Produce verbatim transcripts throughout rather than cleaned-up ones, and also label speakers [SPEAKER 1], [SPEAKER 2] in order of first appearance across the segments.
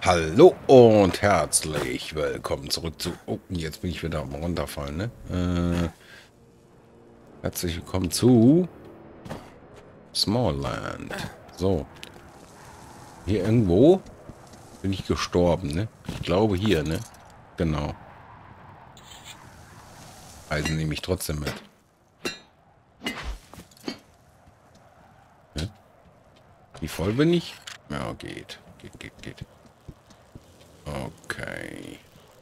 [SPEAKER 1] Hallo und herzlich willkommen zurück zu... Oh, jetzt bin ich wieder am runterfallen, ne? Äh, herzlich willkommen zu Smallland. So, hier irgendwo bin ich gestorben, ne? Ich glaube hier, ne? Genau. Eisen nehme ich trotzdem mit. Ne? Wie voll bin ich? Ja, geht. Geht, geht, geht. Okay.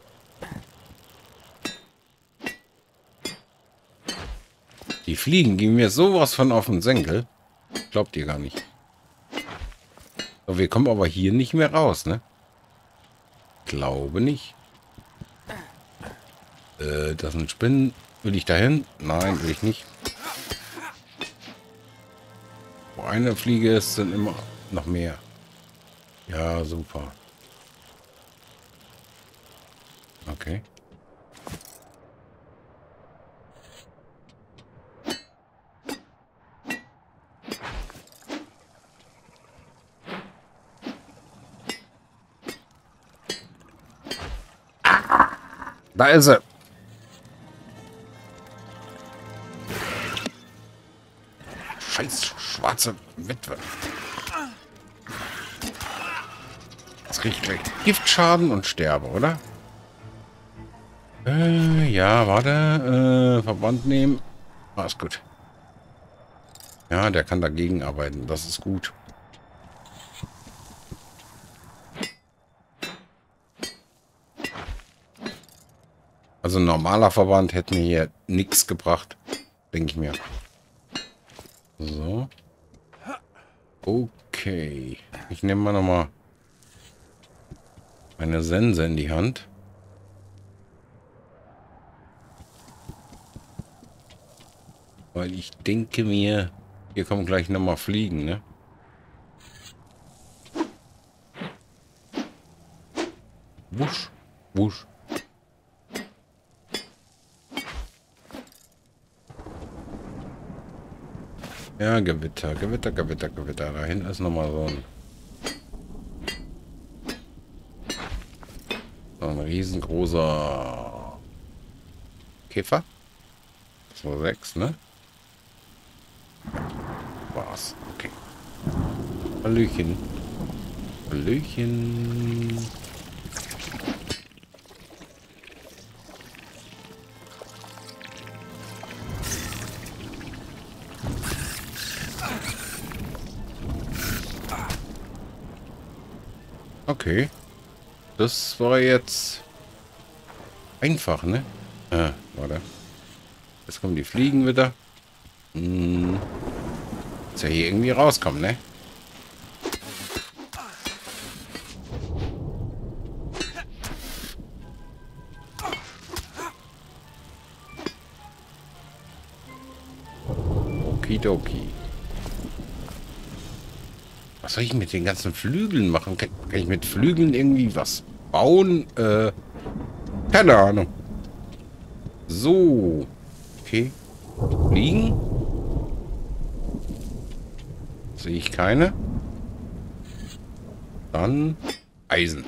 [SPEAKER 1] Die Fliegen gehen mir sowas von auf den Senkel. Glaubt ihr gar nicht. So, wir kommen aber hier nicht mehr raus, ne? Glaube nicht. Äh, das sind Spinnen. Will ich dahin? Nein, will ich nicht. Wo eine Fliege ist, sind immer noch mehr. Ja, super. Okay. Da ist sie. Scheiß schwarze Witwe. Jetzt krieg ich gleich Giftschaden und sterbe, oder? Äh, ja, warte. Äh, Verband nehmen. Ah, ist gut. Ja, der kann dagegen arbeiten. Das ist gut. Also ein normaler Verband hätte mir hier nichts gebracht. Denke ich mir. So. Okay. Ich nehme mal nochmal meine Sense in die Hand. Weil ich denke mir, hier kommen gleich nochmal Fliegen, ne? Wusch, wusch. Ja, Gewitter, Gewitter, Gewitter, Gewitter. Da hinten ist nochmal so ein, so ein riesengroßer Käfer. So sechs, ne? War's. Okay. Hallöchen. Hallöchen. Okay. Das war jetzt einfach, ne? Ah, warte. Jetzt kommen die Fliegen wieder. Hm. Muss ja hier irgendwie rauskommen, ne? Okidoki. Was soll ich mit den ganzen Flügeln machen? Kann, kann ich mit Flügeln irgendwie was bauen? Äh, keine Ahnung. So. Okay. Fliegen? Sehe ich keine. Dann Eisen.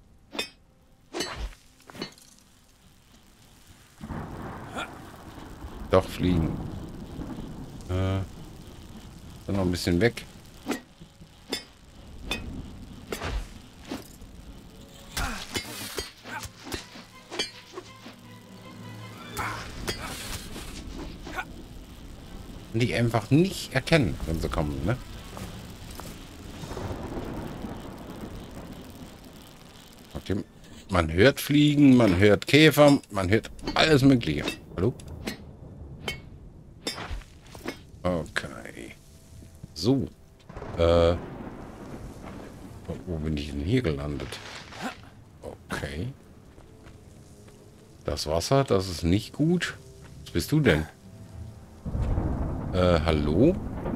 [SPEAKER 1] Doch, fliegen. Äh, dann noch ein bisschen weg. Die einfach nicht erkennen, wenn sie kommen, ne? Okay. Man hört Fliegen, man hört Käfer, man hört alles Mögliche. Hallo? Okay. So. Äh. Wo bin ich denn hier gelandet? Okay. Das Wasser, das ist nicht gut. Was bist du denn? Äh, hallo?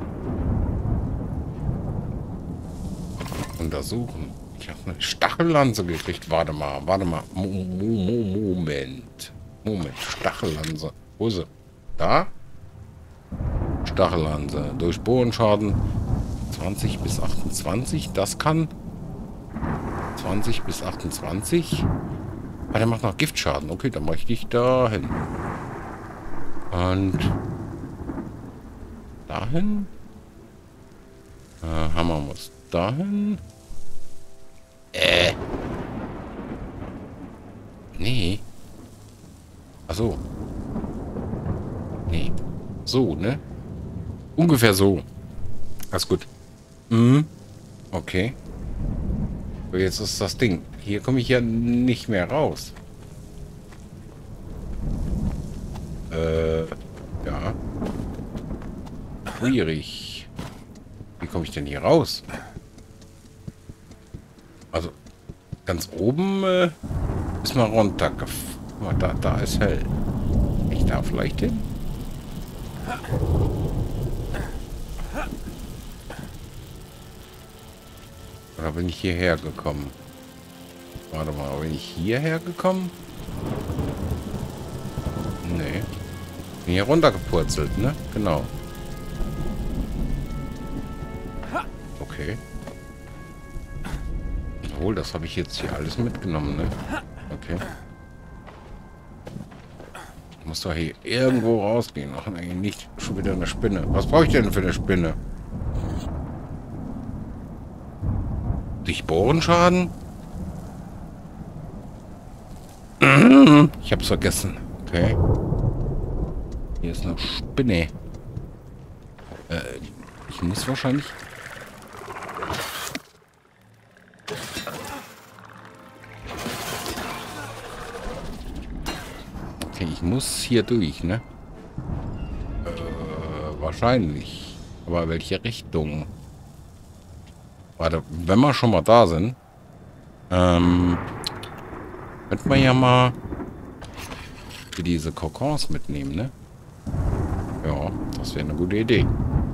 [SPEAKER 1] Untersuchen. Ich habe eine Stachellanze gekriegt. Warte mal, warte mal. Mo Mo Moment. Moment. Stachellanze. Wo ist sie? Da? Stachellanze. Durch Bohrenschaden zwanzig bis achtundzwanzig. Das kann zwanzig bis achtundzwanzig. Ah, der macht noch Giftschaden. Okay, dann mache ich dich dahin. Und dahin. Äh, Hammer muss dahin. Äh. Nee. Ach so. Nee. So, ne? Ungefähr so. Alles gut. Mhm. Okay. So, jetzt ist das Ding. Hier komme ich ja nicht mehr raus. Äh, ja. Schwierig. Wie komme ich denn hier raus? Also, ganz oben äh, ist mal runtergefallen. Da, da ist hell. Ich da vielleicht hin? Oder bin ich hierher gekommen? Warte mal, bin ich hierher gekommen? Nee. Bin hier runtergepurzelt, ne? Genau. Okay. Obwohl, das habe ich jetzt hier alles mitgenommen, ne? Okay. Ich muss doch hier irgendwo rausgehen. Ach nein, nicht schon wieder eine Spinne. Was brauche ich denn für eine Spinne? Durchbohrenschaden? Ich hab's vergessen. Okay. Hier ist eine Spinne. Äh, ich muss wahrscheinlich... Okay, ich muss hier durch, ne? Äh, wahrscheinlich. Aber welche Richtung? Warte, wenn wir schon mal da sind, ähm, könnte man ja mal für diese Kokons mitnehmen, ne? Ja, das wäre eine gute Idee.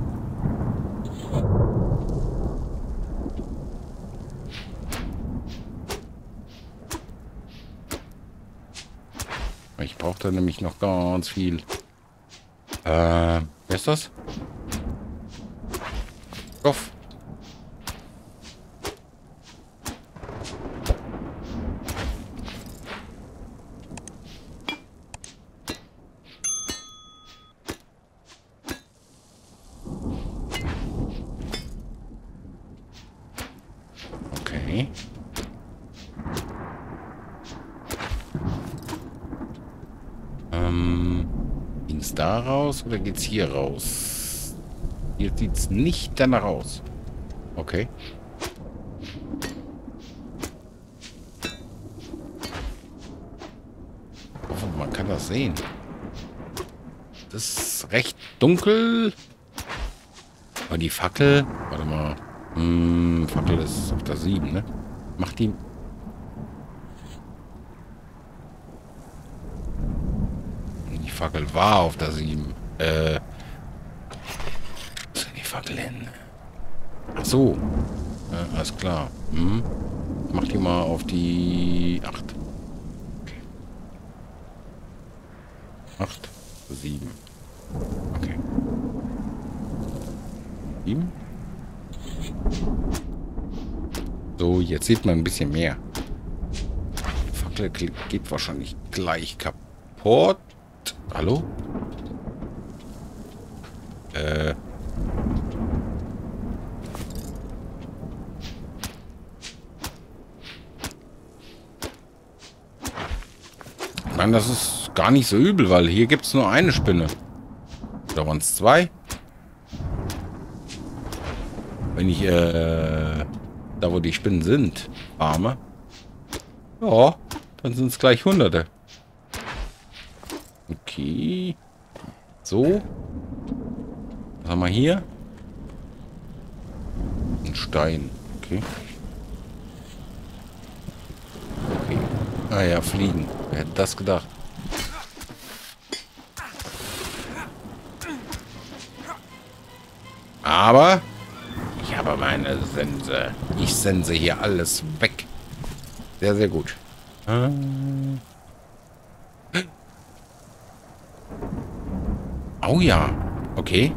[SPEAKER 1] Ich brauche da nämlich noch ganz viel. Äh, wer ist das? Stoff. Okay. Ähm, ging's da raus oder geht's hier raus? Hier sieht's nicht danach aus. Okay. Oh, man kann das sehen. Das ist recht dunkel. Aber die Fackel... Warte mal. Hm, Fackel ist auf der sieben, ne? Macht die... Die Fackel war auf der sieben. Äh... Wo ist denn die Fackel hin? Ach so. Ja, alles klar. Hm. Mach die mal auf die acht. Okay. acht, sieben. Okay. sieben. So, jetzt sieht man ein bisschen mehr. Die Fackel geht wahrscheinlich gleich kaputt. Hallo? Äh. Ich meine, das ist gar nicht so übel, weil hier gibt es nur eine Spinne. Oder waren es zwei? Wenn ich, äh, da wo die Spinnen sind, arme. Ja, dann sind es gleich Hunderte. Okay. So. Was haben wir hier? Ein Stein. Okay. Okay. Ah ja, fliegen. Wer hätte das gedacht? Aber ich habe meine Sense. Ich sense hier alles weg. Sehr, sehr gut. Oh ja. Okay.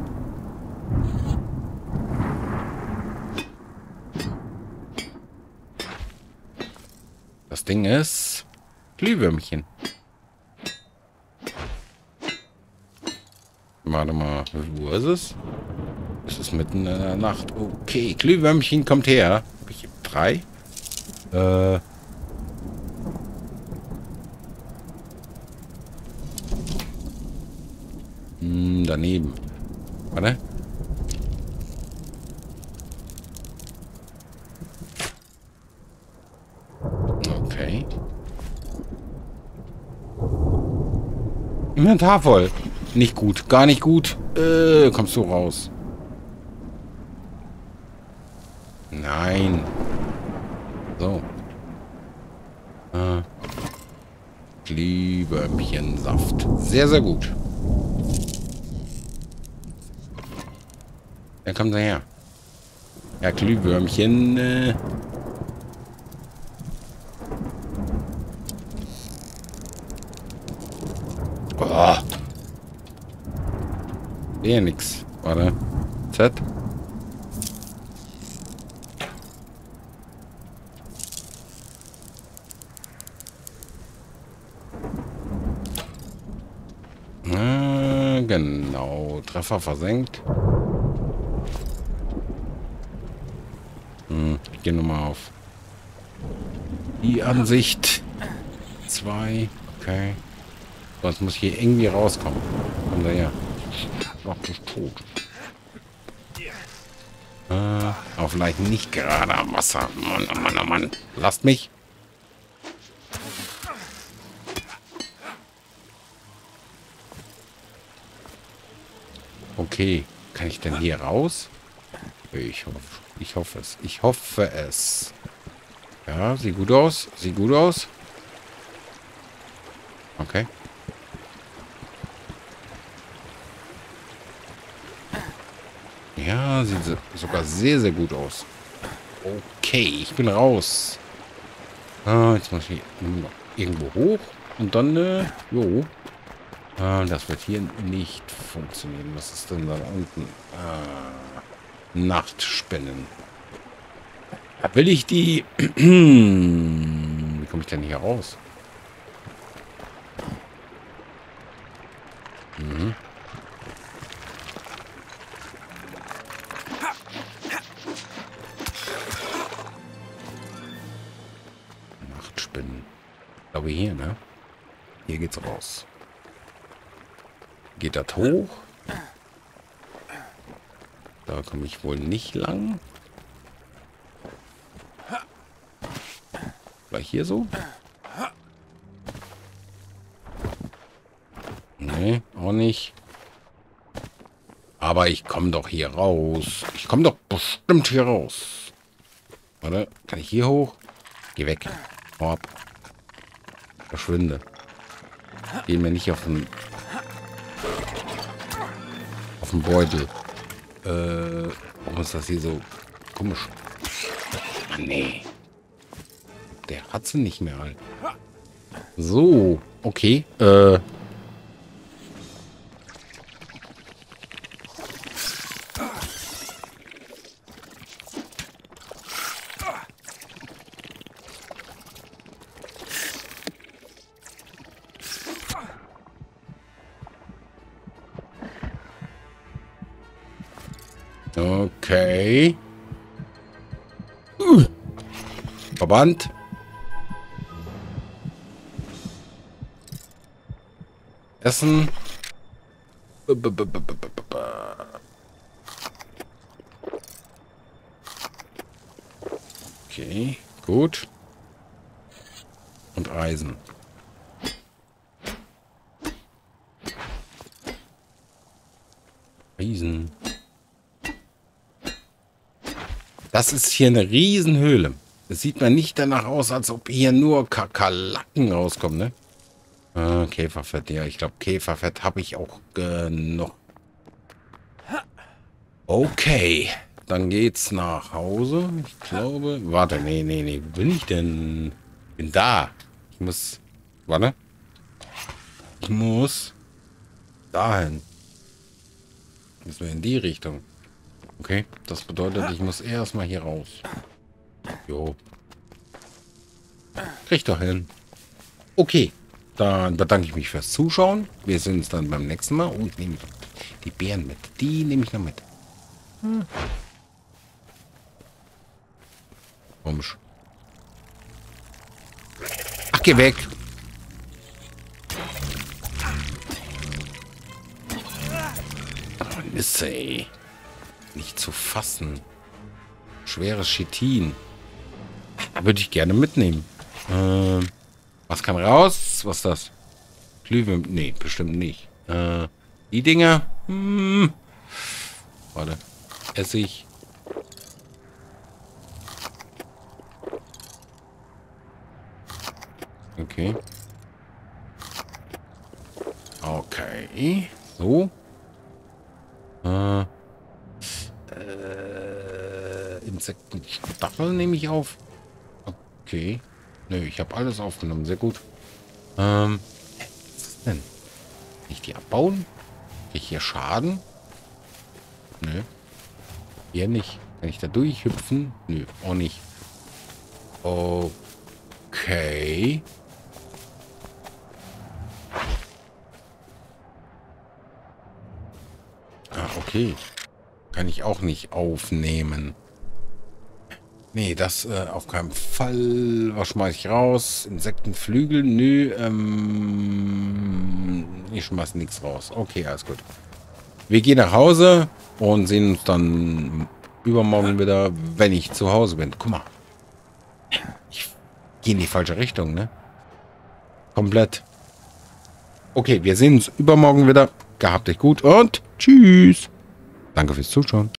[SPEAKER 1] Das Ding ist Glühwürmchen. Warte mal, wo ist es? Es ist mitten in der Nacht. Okay, Glühwürmchen kommt her. Hab ich drei? Äh. Hm, daneben. Warte. Okay. Inventar voll. Nicht gut. Gar nicht gut. Äh, kommst du raus? Nein. So. Äh. Glühwürmchensaft. Sehr, sehr gut. Wer kommt daher? Ja, Glühwürmchen. Äh. Oh. Sehe nix. Warte. Z. Ah, genau. Treffer versenkt. Hm, ich gehe nochmal auf die Ansicht. Zwei. Okay. Sonst muss ich hier irgendwie rauskommen. Komm daher. Mach dich tot. Äh, aber vielleicht nicht gerade am Wasser. Mann, oh Mann, oh Mann. Lasst mich. Okay. Kann ich denn hier raus? Ich hoffe, ich hoffe es. Ich hoffe es. Ja, sieht gut aus. Sieht gut aus. Okay. Ja, sieht sogar sehr, sehr gut aus. Okay, ich bin raus. Ah, jetzt muss ich irgendwo hoch. Und dann, äh, jo. Ah, das wird hier nicht funktionieren. Was ist denn da unten? Ah, Nachtspinnen. Will ich die... Wie komme ich denn hier raus? Mhm. Nachtspinnen. Ich glaube hier, ne? Hier geht's raus. Geht das hoch? Da komme ich wohl nicht lang. Vielleicht hier so? Nee, auch nicht. Aber ich komme doch hier raus. Ich komme doch bestimmt hier raus. Warte, kann ich hier hoch? Geh weg. Hau ab. Verschwinde. Geh mir nicht auf den... auf den Beutel. Äh, warum ist das hier so komisch? Nee. Der hat sie nicht mehr halt. So, okay. Äh. Okay. Uh. Verband. Essen. Okay, gut. Und Eisen. Eisen. Das ist hier eine Riesenhöhle. Es sieht mir nicht danach aus, als ob hier nur Kakerlaken rauskommen, ne? Ah, Käferfett, ja. Ich glaube, Käferfett habe ich auch genug. Okay. Dann geht's nach Hause. Ich glaube... Warte, nee, nee, nee. Wo bin ich denn? Bin da. Ich muss... Warte. Ich muss... dahin. Müssen wir in die Richtung. Okay, das bedeutet, ich muss erstmal hier raus. Jo. Krieg doch hin. Okay. Dann bedanke ich mich fürs Zuschauen. Wir sehen uns dann beim nächsten Mal. Und nehme die Beeren mit. Die nehme ich noch mit. Hm. Komisch. Ach, geh weg. Oh, Mist, ey. Nicht zu fassen. Schweres Chitin. Würde ich gerne mitnehmen. Ähm, was kann raus? Was ist das? Glühwürmchen? Nee, bestimmt nicht. Äh, die Dinger? Hm. Warte. Essig. Okay. Okay. So. Äh. Äh, Insektenstachel nehme ich auf. Okay. Nö, ich habe alles aufgenommen. Sehr gut. Ähm. Was ist das denn? Kann ich die abbauen? Krieg ich hier Schaden? Nö. Hier nicht. Kann ich da durchhüpfen? Nö, auch nicht. Okay. Ah, okay. Kann ich auch nicht aufnehmen. Nee, das äh, auf keinen Fall. Was schmeiß ich raus? Insektenflügel? Nö. Ähm, ich schmeiß nichts raus. Okay, alles gut. Wir gehen nach Hause und sehen uns dann übermorgen wieder, wenn ich zu Hause bin. Guck mal. Ich gehe in die falsche Richtung, ne? Komplett. Okay, wir sehen uns übermorgen wieder. Gehabt euch gut und tschüss. Danke fürs Zuschauen.